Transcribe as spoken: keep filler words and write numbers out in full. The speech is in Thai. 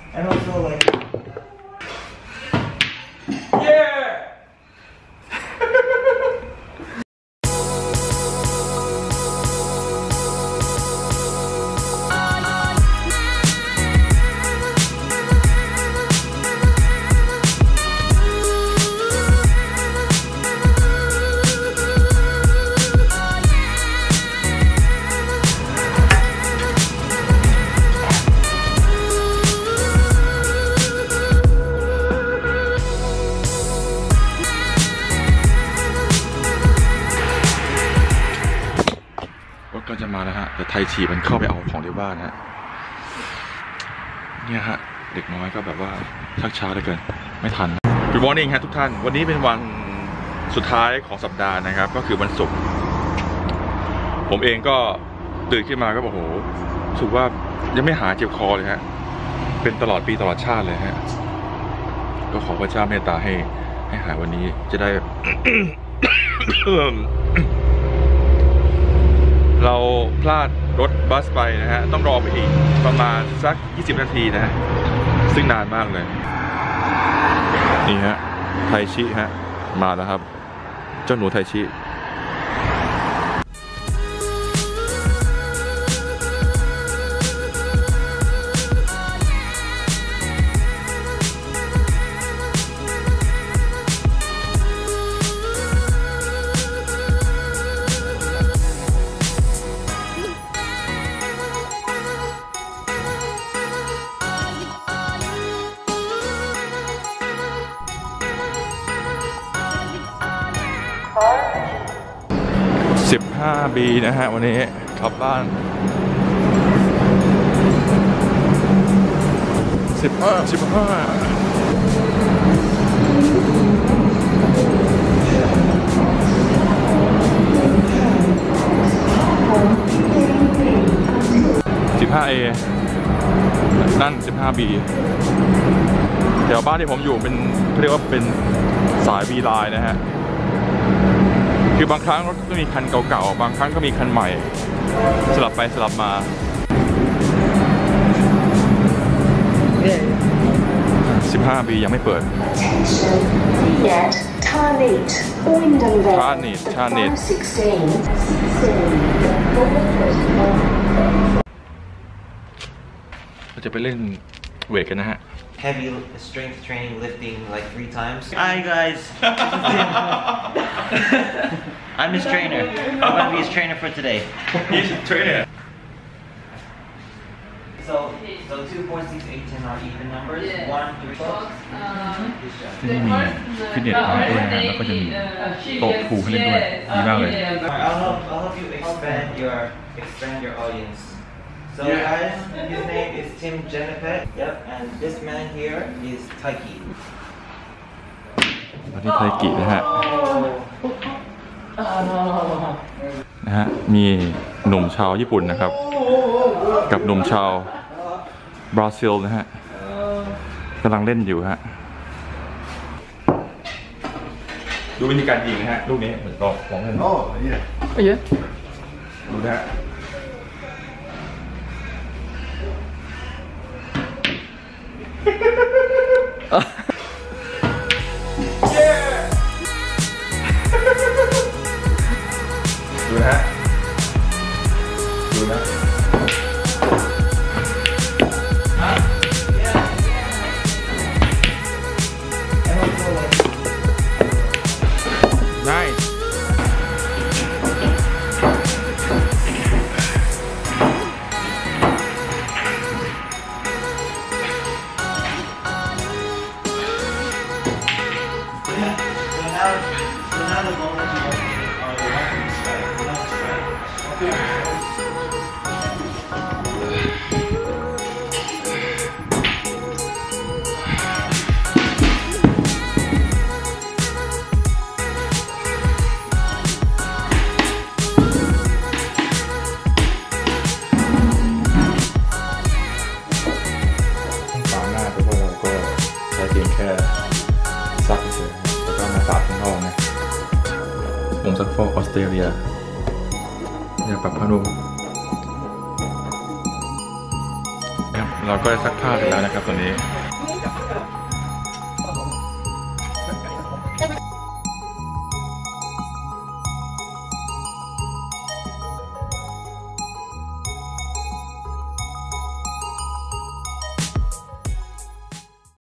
and also like yeah. ก็จะมาแล้วฮะแต่ไทฉีมันเข้าไปเอาของที่บ้านฮะเนี่ยฮะเด็กน้อยก็แบบว่าชักช้าเหลือเกินไม่ทัน Good morning ฮะทุกท่านวันนี้เป็นวันสุดท้ายของสัปดาห์นะครับก็คือวันศุกร์ผมเองก็ตื่นขึ้นมาก็บอกโหรู้สึกว่ายังไม่หายเจ็บคอเลยฮะเป็นตลอดปีตลอดชาติเลยฮะก็ขอพระเจ้าเมตตาให้ให้หายวันนี้จะได้ เราพลาดรถบัสไปนะฮะต้องรอไปอีกประมาณสักยี่สิบนาทีนะฮะซึ่งนานมากเลยนี่ฮะไทชิฮะมาแล้วครับเจ้าหนูไทชิสิบห้าบีนะฮะวันนี้กลับบ้านสิบห้าสิบห้าสิบห้าเอนั่นสิบห้าบีแถวบ้านที่ผมอยู่เป็นเรียกว่าเป็นสายบีไลน์นะฮะคือบางครั้งรถก็มีคันเก่าๆบางครั้งก็มีคันใหม่สลับไปสลับมาสิบห้าปียังไม่เปิดชาเนตชาเนตชาเนตเราจะไปเล่นเวทกันนะฮะ Heavy strength training, lifting like three times. Hi guys, I'm his trainer. I'm gonna be his trainer for today. He's a trainer. So, so two, four, six, eight, ten are even numbers. Yeah. One, three, four. ที่นี่มีฟิตเนสของเองนะแล้วก็จะมีโต๊ะพูลให้เล่นด้วยดีมากเลย I'll help, I'll help you expand your expand your audience.So yeah. guys, his name is Tim Jennifer. Yep, and this man here is Taiki. วันนี้ไทกินะฮะนะฮะมีหนุ่มชาวญี่ปุ่นนะครับกับหนุ่มชาวบราซิลนะฮะกำลังเล่นอยู่ฮะดูวิธีการยิงนะฮะลูกนี้เหมือนกองของเล่นโอ้ยเยอะดูนะฮะดูนะฮะดูนะ Niceผงซักฟอกออสเตรเลียยาปรับผ้านุ่มเราเราก็ได้ซักผ้าเสร็จแล้วนะครับตอนนี้